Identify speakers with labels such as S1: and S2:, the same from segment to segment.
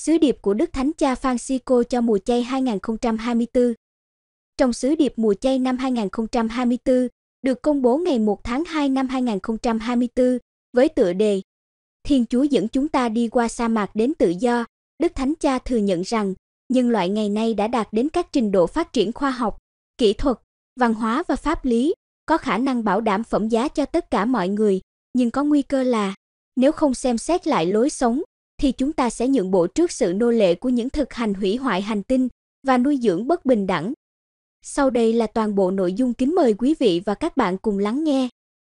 S1: Sứ điệp của Đức Thánh Cha Francisco cho mùa chay 2024. Trong sứ điệp mùa chay năm 2024, được công bố ngày 1 tháng 2 năm 2024, với tựa đề Thiên Chúa dẫn chúng ta đi qua sa mạc đến tự do, Đức Thánh Cha thừa nhận rằng nhân loại ngày nay đã đạt đến các trình độ phát triển khoa học, kỹ thuật, văn hóa và pháp lý, có khả năng bảo đảm phẩm giá cho tất cả mọi người, nhưng có nguy cơ là nếu không xem xét lại lối sống, thì chúng ta sẽ nhượng bộ trước sự nô lệ của những thực hành hủy hoại hành tinh và nuôi dưỡng bất bình đẳng. Sau đây là toàn bộ nội dung, kính mời quý vị và các bạn cùng lắng nghe.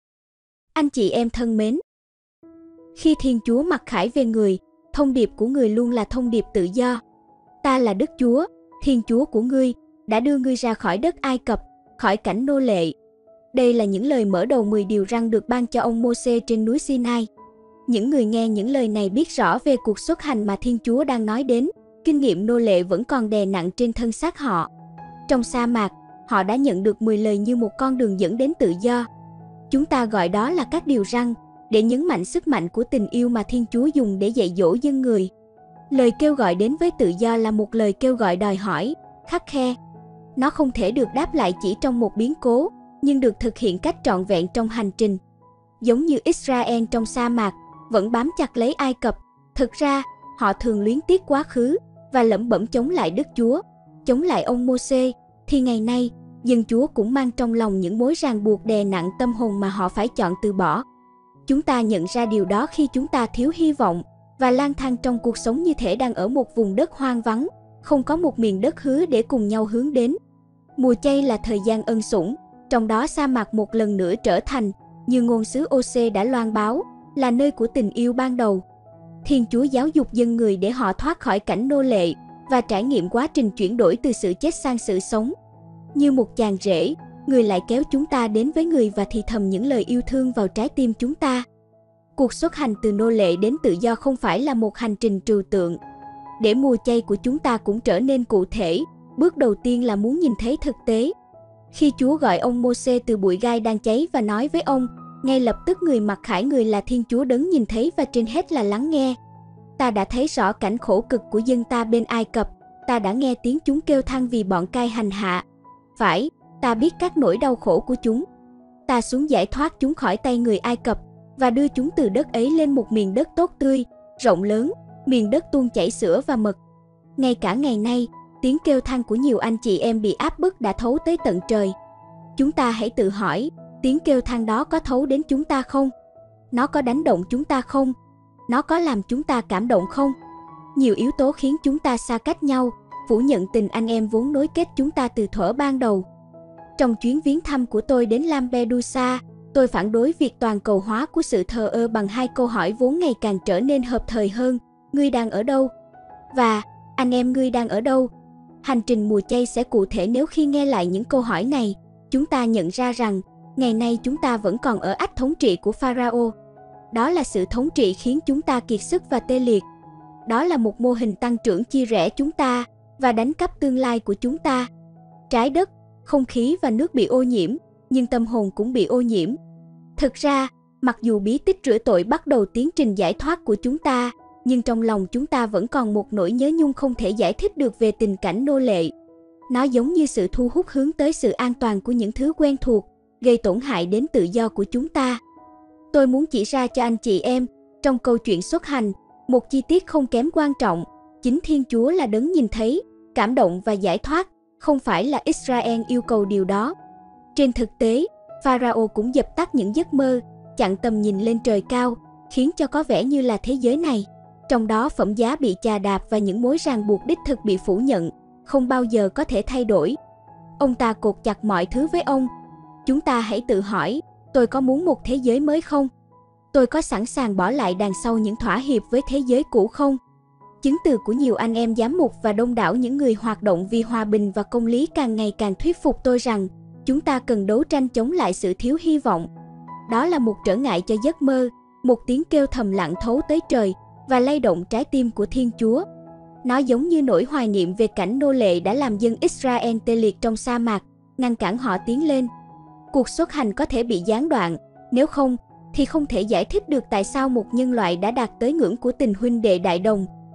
S1: Anh chị em thân mến, khi Thiên Chúa mặc khải về người, thông điệp của người luôn là thông điệp tự do. Ta là Đức Chúa, Thiên Chúa của ngươi, đã đưa ngươi ra khỏi đất Ai Cập, khỏi cảnh nô lệ. Đây là những lời mở đầu 10 điều răn được ban cho ông Mô-sê trên núi Sinai. Những người nghe những lời này biết rõ về cuộc xuất hành mà Thiên Chúa đang nói đến, kinh nghiệm nô lệ vẫn còn đè nặng trên thân xác họ. Trong sa mạc, họ đã nhận được 10 lời như một con đường dẫn đến tự do. Chúng ta gọi đó là các điều răn, để nhấn mạnh sức mạnh của tình yêu mà Thiên Chúa dùng để dạy dỗ dân người. Lời kêu gọi đến với tự do là một lời kêu gọi đòi hỏi, khắt khe. Nó không thể được đáp lại chỉ trong một biến cố, nhưng được thực hiện cách trọn vẹn trong hành trình. Giống như Israel trong sa mạc, vẫn bám chặt lấy Ai Cập, thực ra, họ thường luyến tiếc quá khứ và lẩm bẩm chống lại Đức Chúa, chống lại ông Mô-sê, thì ngày nay, dân Chúa cũng mang trong lòng những mối ràng buộc đè nặng tâm hồn mà họ phải chọn từ bỏ. Chúng ta nhận ra điều đó khi chúng ta thiếu hy vọng và lang thang trong cuộc sống như thể đang ở một vùng đất hoang vắng, không có một miền đất hứa để cùng nhau hướng đến. Mùa chay là thời gian ân sủng, trong đó sa mạc một lần nữa trở thành, như ngôn sứ Ô-sê đã loan báo, là nơi của tình yêu ban đầu. Thiên Chúa giáo dục dân người để họ thoát khỏi cảnh nô lệ và trải nghiệm quá trình chuyển đổi từ sự chết sang sự sống. Như một chàng rể, người lại kéo chúng ta đến với người và thì thầm những lời yêu thương vào trái tim chúng ta. Cuộc xuất hành từ nô lệ đến tự do không phải là một hành trình trừu tượng. Để mùa chay của chúng ta cũng trở nên cụ thể, bước đầu tiên là muốn nhìn thấy thực tế. Khi Chúa gọi ông Mô-sê từ bụi gai đang cháy và nói với ông, ngay lập tức người mặc khải người là Thiên Chúa đấng nhìn thấy và trên hết là lắng nghe. Ta đã thấy rõ cảnh khổ cực của dân ta bên Ai Cập, ta đã nghe tiếng chúng kêu than vì bọn cai hành hạ. Phải, ta biết các nỗi đau khổ của chúng. Ta xuống giải thoát chúng khỏi tay người Ai Cập và đưa chúng từ đất ấy lên một miền đất tốt tươi, rộng lớn, miền đất tuôn chảy sữa và mật. Ngay cả ngày nay, tiếng kêu than của nhiều anh chị em bị áp bức đã thấu tới tận trời. Chúng ta hãy tự hỏi, tiếng kêu than đó có thấu đến chúng ta không? Nó có đánh động chúng ta không? Nó có làm chúng ta cảm động không? Nhiều yếu tố khiến chúng ta xa cách nhau, phủ nhận tình anh em vốn nối kết chúng ta từ thuở ban đầu. Trong chuyến viếng thăm của tôi đến Lampedusa, tôi phản đối việc toàn cầu hóa của sự thờ ơ bằng 2 câu hỏi vốn ngày càng trở nên hợp thời hơn: ngươi đang ở đâu? Và anh em ngươi đang ở đâu? Hành trình mùa chay sẽ cụ thể nếu khi nghe lại những câu hỏi này, chúng ta nhận ra rằng ngày nay chúng ta vẫn còn ở ách thống trị của Pharaoh. Đó là sự thống trị khiến chúng ta kiệt sức và tê liệt. Đó là một mô hình tăng trưởng chia rẽ chúng ta và đánh cắp tương lai của chúng ta. Trái đất, không khí và nước bị ô nhiễm, nhưng tâm hồn cũng bị ô nhiễm. Thực ra, mặc dù bí tích rửa tội bắt đầu tiến trình giải thoát của chúng ta, nhưng trong lòng chúng ta vẫn còn một nỗi nhớ nhung không thể giải thích được về tình cảnh nô lệ. Nó giống như sự thu hút hướng tới sự an toàn của những thứ quen thuộc, gây tổn hại đến tự do của chúng ta. Tôi muốn chỉ ra cho anh chị em, trong câu chuyện xuất hành, một chi tiết không kém quan trọng, chính Thiên Chúa là đấng nhìn thấy, cảm động và giải thoát, không phải là Israel yêu cầu điều đó. Trên thực tế, Pharaoh cũng dập tắt những giấc mơ, chặn tầm nhìn lên trời cao, khiến cho có vẻ như là thế giới này, trong đó phẩm giá bị chà đạp và những mối ràng buộc đích thực bị phủ nhận, không bao giờ có thể thay đổi. Ông ta cột chặt mọi thứ với ông. Chúng ta hãy tự hỏi, tôi có muốn một thế giới mới không? Tôi có sẵn sàng bỏ lại đằng sau những thỏa hiệp với thế giới cũ không? Chứng từ của nhiều anh em giám mục và đông đảo những người hoạt động vì hòa bình và công lý càng ngày càng thuyết phục tôi rằng chúng ta cần đấu tranh chống lại sự thiếu hy vọng. Đó là một trở ngại cho giấc mơ, một tiếng kêu thầm lặng thấu tới trời và lay động trái tim của Thiên Chúa. Nó giống như nỗi hoài niệm về cảnh nô lệ đã làm dân Israel tê liệt trong sa mạc, ngăn cản họ tiến lên. Cuộc xuất hành có thể bị gián đoạn, nếu không thì không thể giải thích được tại sao một nhân loại đã đạt tới ngưỡng của tình huynh đệ đại đồng,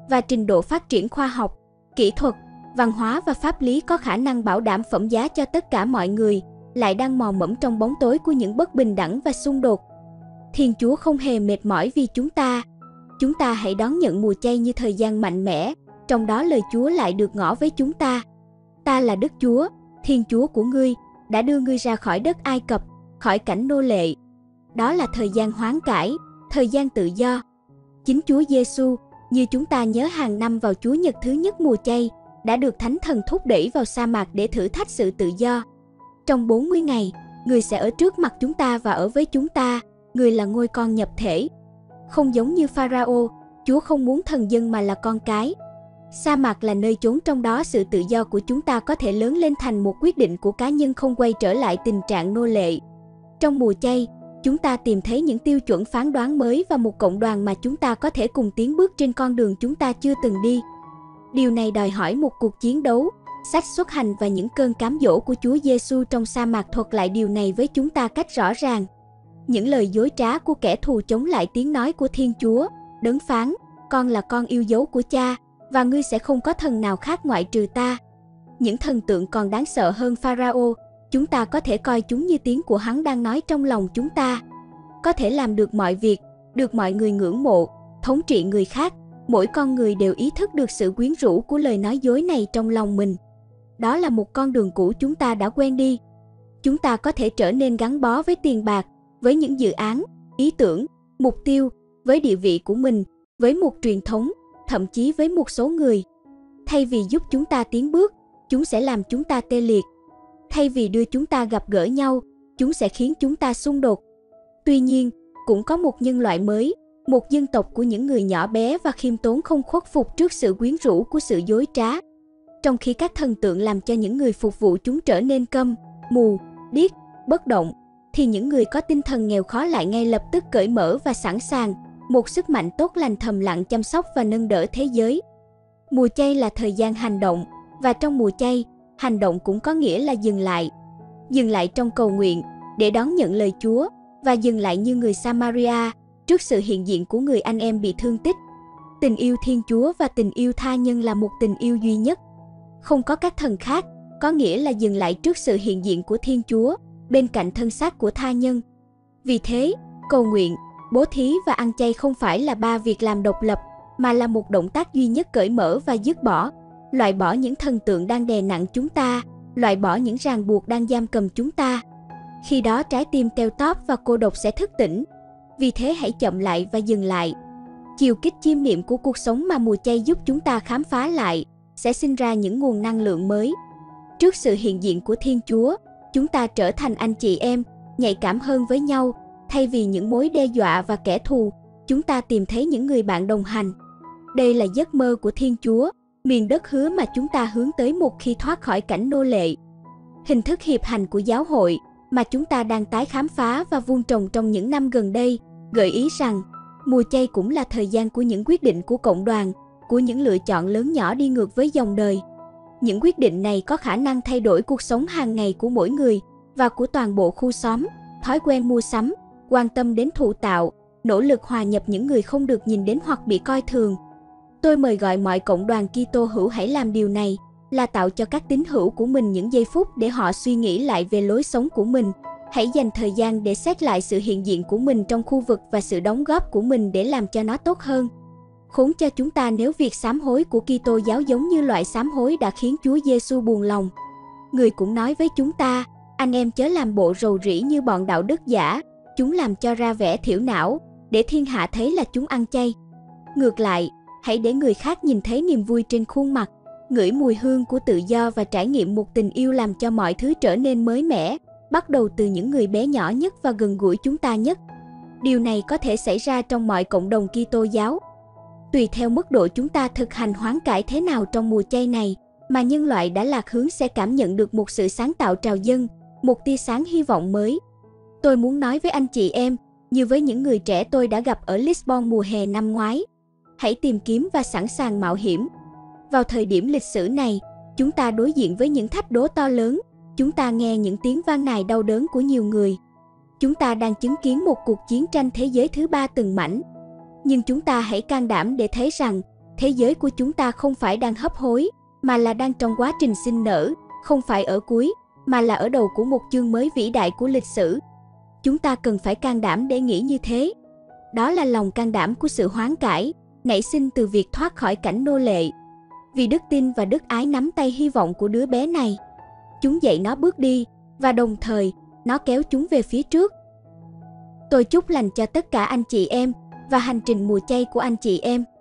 S1: và trình độ phát triển khoa học, kỹ thuật, văn hóa và pháp lý có khả năng bảo đảm phẩm giá cho tất cả mọi người, lại đang mò mẫm trong bóng tối của những bất bình đẳng và xung đột. Thiên Chúa không hề mệt mỏi vì chúng ta. Chúng ta hãy đón nhận mùa chay như thời gian mạnh mẽ, trong đó lời Chúa lại được ngỏ với chúng ta. Ta là Đức Chúa, Thiên Chúa của ngươi, đã đưa ngươi ra khỏi đất Ai Cập, khỏi cảnh nô lệ. Đó là thời gian hoán cải, thời gian tự do. Chính Chúa Giêsu, như chúng ta nhớ hàng năm vào Chúa Nhật thứ nhất mùa chay, đã được Thánh Thần thúc đẩy vào sa mạc để thử thách sự tự do. Trong 40 ngày, Người sẽ ở trước mặt chúng ta và ở với chúng ta. Người là ngôi con nhập thể. Không giống như Pharaoh, Chúa không muốn thần dân mà là con cái. Sa mạc là nơi chốn trong đó sự tự do của chúng ta có thể lớn lên thành một quyết định của cá nhân, không quay trở lại tình trạng nô lệ. Trong mùa chay, chúng ta tìm thấy những tiêu chuẩn phán đoán mới và một cộng đoàn mà chúng ta có thể cùng tiến bước trên con đường chúng ta chưa từng đi. Điều này đòi hỏi một cuộc chiến đấu. Sách Xuất Hành và những cơn cám dỗ của Chúa Giêsu trong sa mạc thuật lại điều này với chúng ta cách rõ ràng. Những lời dối trá của kẻ thù chống lại tiếng nói của Thiên Chúa, đấng phán, con là con yêu dấu của Cha, và ngươi sẽ không có thần nào khác ngoại trừ ta. Những thần tượng còn đáng sợ hơn Pharaoh, chúng ta có thể coi chúng như tiếng của hắn đang nói trong lòng chúng ta. Có thể làm được mọi việc, được mọi người ngưỡng mộ, thống trị người khác, mỗi con người đều ý thức được sự quyến rũ của lời nói dối này trong lòng mình. Đó là một con đường cũ chúng ta đã quen đi. Chúng ta có thể trở nên gắn bó với tiền bạc, với những dự án, ý tưởng, mục tiêu, với địa vị của mình, với một truyền thống, thậm chí với một số người. Thay vì giúp chúng ta tiến bước, chúng sẽ làm chúng ta tê liệt. Thay vì đưa chúng ta gặp gỡ nhau, chúng sẽ khiến chúng ta xung đột. Tuy nhiên, cũng có một nhân loại mới, một dân tộc của những người nhỏ bé và khiêm tốn không khuất phục trước sự quyến rũ của sự dối trá. Trong khi các thần tượng làm cho những người phục vụ chúng trở nên câm, mù, điếc, bất động, thì những người có tinh thần nghèo khó lại ngay lập tức cởi mở và sẵn sàng, một sức mạnh tốt lành thầm lặng chăm sóc và nâng đỡ thế giới. Mùa chay là thời gian hành động, và trong mùa chay, hành động cũng có nghĩa là dừng lại. Dừng lại trong cầu nguyện, để đón nhận lời Chúa, và dừng lại như người Samaria, trước sự hiện diện của người anh em bị thương tích. Tình yêu Thiên Chúa và tình yêu tha nhân là một tình yêu duy nhất. Không có các thần khác, có nghĩa là dừng lại trước sự hiện diện của Thiên Chúa, bên cạnh thân xác của tha nhân. Vì thế, cầu nguyện, bố thí và ăn chay không phải là ba việc làm độc lập, mà là một động tác duy nhất cởi mở và dứt bỏ, loại bỏ những thần tượng đang đè nặng chúng ta, loại bỏ những ràng buộc đang giam cầm chúng ta. Khi đó trái tim teo tóp và cô độc sẽ thức tỉnh. Vì thế hãy chậm lại và dừng lại. Chiều kích chiêm niệm của cuộc sống mà mùa chay giúp chúng ta khám phá lại, sẽ sinh ra những nguồn năng lượng mới. Trước sự hiện diện của Thiên Chúa, chúng ta trở thành anh chị em, nhạy cảm hơn với nhau. Thay vì những mối đe dọa và kẻ thù, chúng ta tìm thấy những người bạn đồng hành. Đây là giấc mơ của Thiên Chúa, miền đất hứa mà chúng ta hướng tới một khi thoát khỏi cảnh nô lệ. Hình thức hiệp hành của giáo hội mà chúng ta đang tái khám phá và vun trồng trong những năm gần đây, gợi ý rằng mùa chay cũng là thời gian của những quyết định của cộng đoàn, của những lựa chọn lớn nhỏ đi ngược với dòng đời. Những quyết định này có khả năng thay đổi cuộc sống hàng ngày của mỗi người và của toàn bộ khu xóm, thói quen mua sắm, quan tâm đến thụ tạo, nỗ lực hòa nhập những người không được nhìn đến hoặc bị coi thường. Tôi mời gọi mọi cộng đoàn Kitô hữu hãy làm điều này, là tạo cho các tín hữu của mình những giây phút để họ suy nghĩ lại về lối sống của mình. Hãy dành thời gian để xét lại sự hiện diện của mình trong khu vực và sự đóng góp của mình để làm cho nó tốt hơn. Khốn cho chúng ta nếu việc sám hối của Kitô giáo giống như loại sám hối đã khiến Chúa Giêsu buồn lòng. Người cũng nói với chúng ta, anh em chớ làm bộ rầu rĩ như bọn đạo đức giả, chúng làm cho ra vẻ thiểu não, để thiên hạ thấy là chúng ăn chay. Ngược lại, hãy để người khác nhìn thấy niềm vui trên khuôn mặt, ngửi mùi hương của tự do và trải nghiệm một tình yêu làm cho mọi thứ trở nên mới mẻ, bắt đầu từ những người bé nhỏ nhất và gần gũi chúng ta nhất. Điều này có thể xảy ra trong mọi cộng đồng Kitô giáo. Tùy theo mức độ chúng ta thực hành hoán cải thế nào trong mùa chay này, mà nhân loại đã lạc hướng sẽ cảm nhận được một sự sáng tạo trào dâng, một tia sáng hy vọng mới. Tôi muốn nói với anh chị em, như với những người trẻ tôi đã gặp ở Lisbon mùa hè năm ngoái, hãy tìm kiếm và sẵn sàng mạo hiểm. Vào thời điểm lịch sử này, chúng ta đối diện với những thách đố to lớn, chúng ta nghe những tiếng vang nài đau đớn của nhiều người. Chúng ta đang chứng kiến một cuộc chiến tranh thế giới thứ ba từng mảnh. Nhưng chúng ta hãy can đảm để thấy rằng, Thế giới của chúng ta không phải đang hấp hối, mà là đang trong quá trình sinh nở, không phải ở cuối, mà là ở đầu của một chương mới vĩ đại của lịch sử. Chúng ta cần phải can đảm để nghĩ như thế. Đó là lòng can đảm của sự hoán cải, nảy sinh từ việc thoát khỏi cảnh nô lệ. Vì đức tin và đức ái nắm tay hy vọng của đứa bé này. Chúng dạy nó bước đi, và đồng thời, nó kéo chúng về phía trước. Tôi chúc lành cho tất cả anh chị em, và hành trình mùa chay của anh chị em.